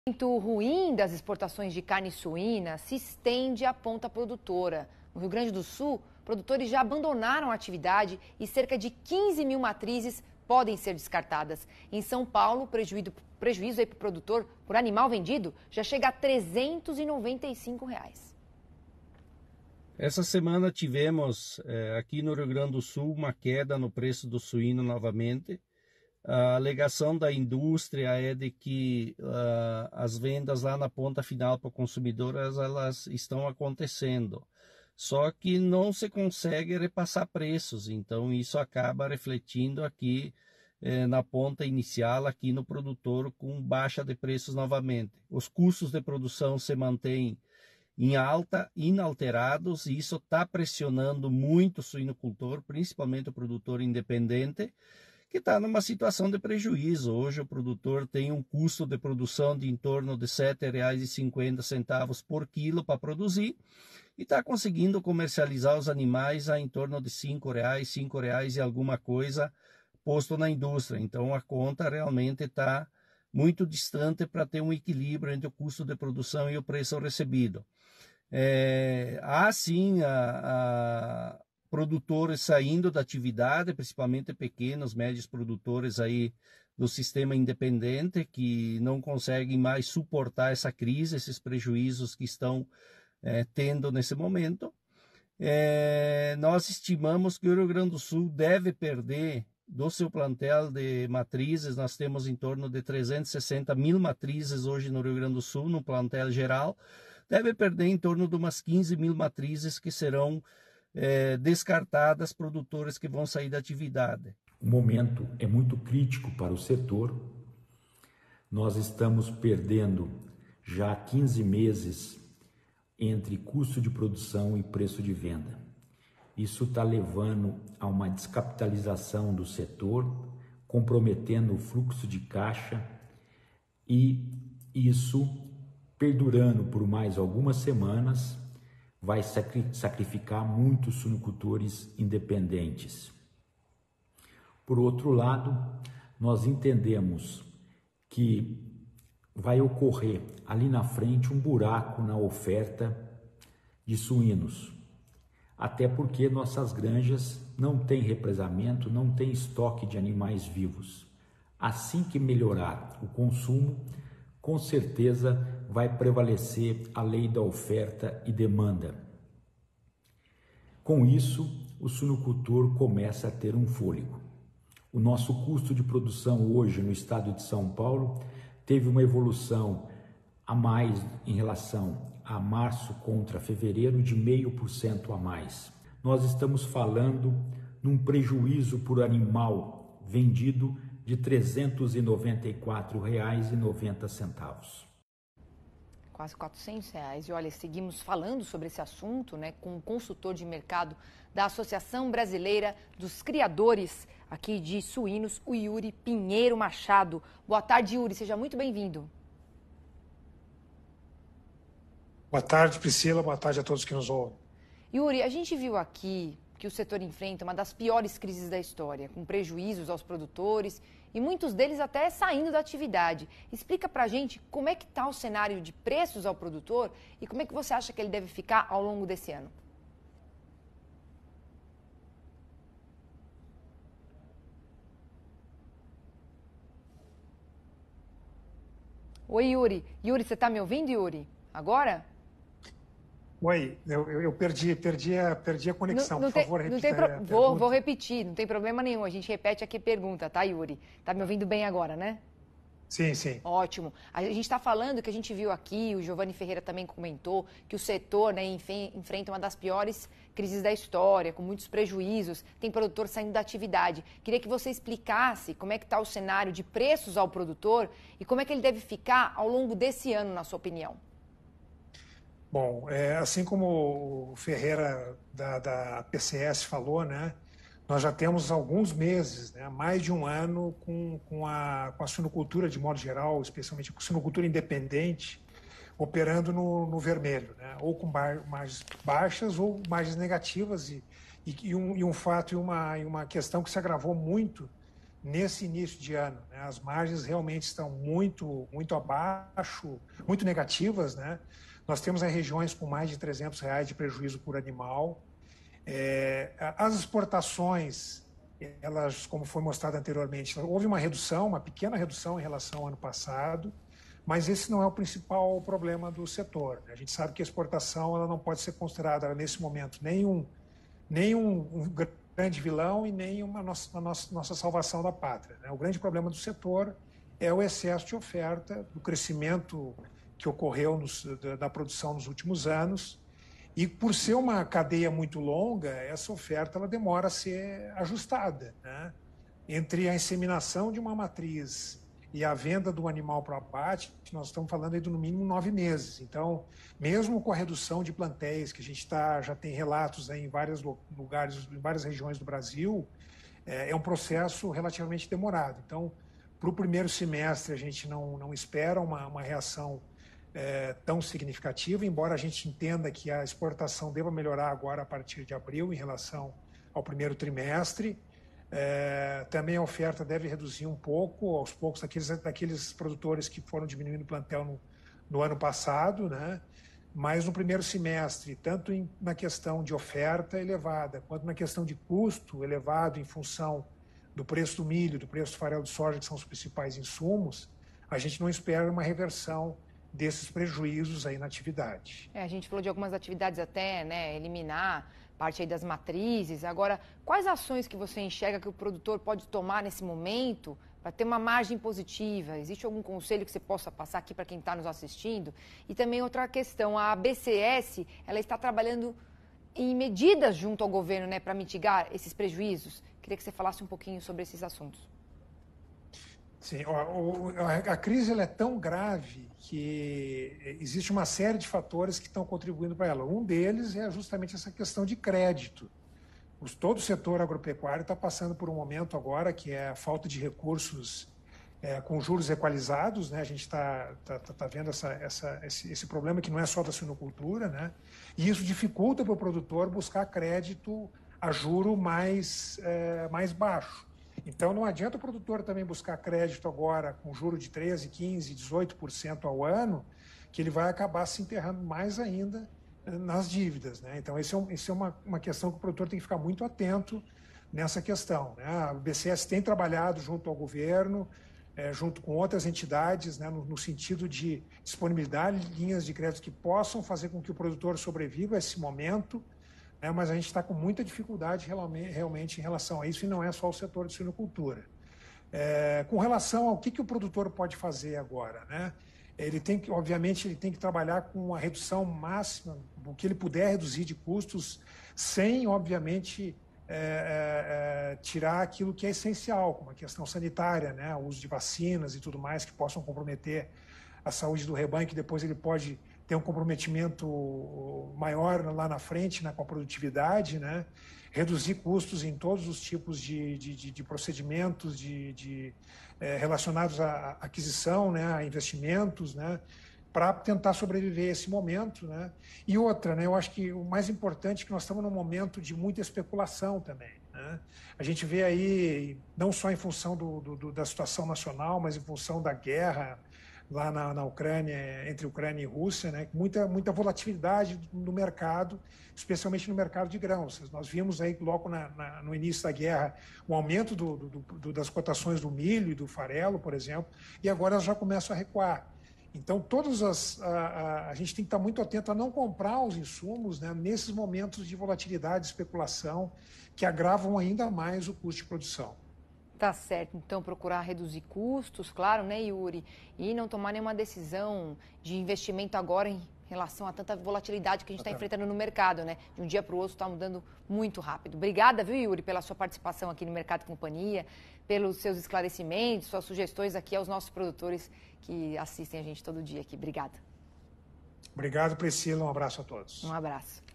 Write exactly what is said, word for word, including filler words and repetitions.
O ruim das exportações de carne suína se estende à ponta produtora. No Rio Grande do Sul, produtores já abandonaram a atividade e cerca de quinze mil matrizes podem ser descartadas. Em São Paulo, o prejuízo, prejuízo para o produtor por animal vendido já chega a trezentos e noventa e cinco reais. Essa semana tivemos eh, aqui no Rio Grande do Sul uma queda no preço do suíno novamente. A alegação da indústria é de que uh, as vendas lá na ponta final para o consumidor elas, elas estão acontecendo, só que não se consegue repassar preços, então isso acaba refletindo aqui eh, na ponta inicial, aqui no produtor, com baixa de preços novamente. Os custos de produção se mantêm em alta, inalterados, e isso está pressionando muito o suinocultor, principalmente o produtor independente, que está numa situação de prejuízo. Hoje o produtor tem um custo de produção de em torno de sete reais e cinquenta centavos por quilo para produzir e está conseguindo comercializar os animais a em torno de cinco reais, cinco reais e alguma coisa posto na indústria. Então a conta realmente está muito distante para ter um equilíbrio entre o custo de produção e o preço recebido. É, há sim a, a produtores saindo da atividade, principalmente pequenos, médios produtores aí do sistema independente, que não conseguem mais suportar essa crise, esses prejuízos que estão é, tendo nesse momento. É, nós estimamos que o Rio Grande do Sul deve perder do seu plantel de matrizes. Nós temos em torno de trezentos e sessenta mil matrizes hoje no Rio Grande do Sul, no plantel geral, deve perder em torno de umas quinze mil matrizes que serão É, descartadas, produtores que vão sair da atividade. O momento é muito crítico para o setor. Nós estamos perdendo já quinze meses entre custo de produção e preço de venda. Isso está levando a uma descapitalização do setor, comprometendo o fluxo de caixa, e isso, perdurando por mais algumas semanas, vai sacrificar muitos suinocultores independentes. Por outro lado, nós entendemos que vai ocorrer ali na frente um buraco na oferta de suínos, até porque nossas granjas não têm represamento, não têm estoque de animais vivos. Assim que melhorar o consumo, com certeza vai prevalecer a lei da oferta e demanda. Com isso, o suinocultor começa a ter um fôlego. O nosso custo de produção hoje no estado de São Paulo teve uma evolução a mais em relação a março contra fevereiro de zero vírgula cinco por cento a mais. Nós estamos falando num prejuízo por animal vendido de trezentos e noventa e quatro reais e noventa centavos. Quase quatrocentos reais. E olha, seguimos falando sobre esse assunto, né, com um consultor de mercado da Associação Brasileira dos Criadores aqui de Suínos, o Yuri Pinheiro Machado. Boa tarde, Yuri. Seja muito bem-vindo. Boa tarde, Priscila. Boa tarde a todos que nos ouvem. Yuri, a gente viu aqui que o setor enfrenta uma das piores crises da história, com prejuízos aos produtores e muitos deles até saindo da atividade. Explica pra gente como é que está o cenário de preços ao produtor e como é que você acha que ele deve ficar ao longo desse ano. Oi, Yuri. Yuri, você está me ouvindo, Yuri? Agora? Oi, eu, eu, eu perdi, perdi, a, perdi a conexão, não, não por tem, favor, não repita tem pro... a pergunta. Vou, vou repetir, não tem problema nenhum, a gente repete aqui a pergunta, tá, Yuri? Tá me ouvindo bem agora, né? Sim, sim. Ótimo. A gente está falando que a gente viu aqui, o Giovanni Ferreira também comentou, que o setor, né, enfrenta uma das piores crises da história, com muitos prejuízos, tem produtor saindo da atividade. Queria que você explicasse como é que está o cenário de preços ao produtor e como é que ele deve ficar ao longo desse ano, na sua opinião. Bom, é, assim como o Ferreira da, da P C S falou, né, nós já temos alguns meses, né, mais de um ano, com, com, a, com a suinocultura de modo geral, especialmente com a suinocultura independente, operando no, no vermelho, né, ou com bar, margens baixas ou margens negativas. E, e, e, um, e um fato e uma, e uma questão que se agravou muito nesse início de ano, né? As margens realmente estão muito, muito abaixo, muito negativas, né? Nós temos aí regiões com mais de trezentos reais de prejuízo por animal. É, as exportações, elas, como foi mostrado anteriormente, houve uma redução, uma pequena redução em relação ao ano passado, mas esse não é o principal problema do setor. A gente sabe que a exportação ela não pode ser considerada, nesse momento, nem um, nem um, um grande vilão e nem uma nossa, uma nossa, nossa salvação da pátria, né? O grande problema do setor é o excesso de oferta, do crescimento que ocorreu nos, da, da produção nos últimos anos. E por ser uma cadeia muito longa, essa oferta ela demora a ser ajustada, né? Entre a inseminação de uma matriz e a venda do animal para o abate, nós estamos falando aí de no mínimo nove meses. Então, mesmo com a redução de plantéis, que a gente tá, já tem relatos aí em vários lugares, em várias regiões do Brasil, é, é um processo relativamente demorado. Então, para o primeiro semestre, a gente não, não espera uma, uma reação é, tão significativa, embora a gente entenda que a exportação deva melhorar agora a partir de abril em relação ao primeiro trimestre. É, também a oferta deve reduzir um pouco, aos poucos, daqueles, daqueles produtores que foram diminuindo o plantel no, no ano passado, né? Mas no primeiro semestre, tanto em, na questão de oferta elevada, quanto na questão de custo elevado em função do preço do milho, do preço do farelo de soja, que são os principais insumos, a gente não espera uma reversão desses prejuízos aí na atividade. É, a gente falou de algumas atividades até, né, eliminar parte aí das matrizes. Agora, quais ações que você enxerga que o produtor pode tomar nesse momento para ter uma margem positiva? Existe algum conselho que você possa passar aqui para quem está nos assistindo? E também outra questão, a B C S, ela está trabalhando em medidas junto ao governo, né, para mitigar esses prejuízos. Queria que você falasse um pouquinho sobre esses assuntos. Sim, a, a crise ela é tão grave que existe uma série de fatores que estão contribuindo para ela. Um deles é justamente essa questão de crédito. Todo o setor agropecuário está passando por um momento agora que é a falta de recursos é, com juros equalizados, né? A gente está tá, tá vendo essa, essa, esse, esse problema que não é só da suinocultura, né? E isso dificulta para o produtor buscar crédito a juro mais, é, mais baixo. Então, não adianta o produtor também buscar crédito agora com juro de treze, quinze, dezoito por cento ao ano, que ele vai acabar se enterrando mais ainda nas dívidas, né? Então, esse é, um, esse é uma, uma questão que o produtor tem que ficar muito atento nessa questão, né? A B C S tem trabalhado junto ao governo, é, junto com outras entidades, né, no, no sentido de disponibilidade de linhas de crédito que possam fazer com que o produtor sobreviva a esse momento, né, mas a gente está com muita dificuldade realmente, realmente em relação a isso, e não é só o setor de suinocultura. É, com relação ao que, que o produtor pode fazer agora, né? Ele tem que, obviamente, ele tem que trabalhar com a redução máxima, o que ele puder reduzir de custos, sem, obviamente, é, é, tirar aquilo que é essencial, como a questão sanitária, né? O uso de vacinas e tudo mais que possam comprometer a saúde do rebanho, que depois ele pode ter um comprometimento maior lá na frente, né, com a produtividade, né? Reduzir custos em todos os tipos de, de, de procedimentos de, de, é, relacionados à aquisição, né, a investimentos, né, para tentar sobreviver a esse momento, né? E outra, né, eu acho que o mais importante é que nós estamos num momento de muita especulação também, né? A gente vê aí, não só em função do, do, da situação nacional, mas em função da guerra lá na, na Ucrânia, entre Ucrânia e Rússia, né? Muita, muita volatilidade no mercado, especialmente no mercado de grãos. Nós vimos aí logo na, na, no início da guerra um aumento do, do, do, das cotações do milho e do farelo, por exemplo, e agora elas já começam a recuar. Então, todas as, a, a, a gente tem que estar muito atento a não comprar os insumos, né, nesses momentos de volatilidade e especulação que agravam ainda mais o custo de produção. Tá certo, então procurar reduzir custos, claro, né, Yuri? E não tomar nenhuma decisão de investimento agora em relação a tanta volatilidade que a gente está enfrentando no mercado, né? De um dia para o outro está mudando muito rápido. Obrigada, viu, Yuri, pela sua participação aqui no Mercado e Companhia, pelos seus esclarecimentos, suas sugestões aqui aos nossos produtores que assistem a gente todo dia aqui. Obrigada. Obrigado, Priscila. Um abraço a todos. Um abraço.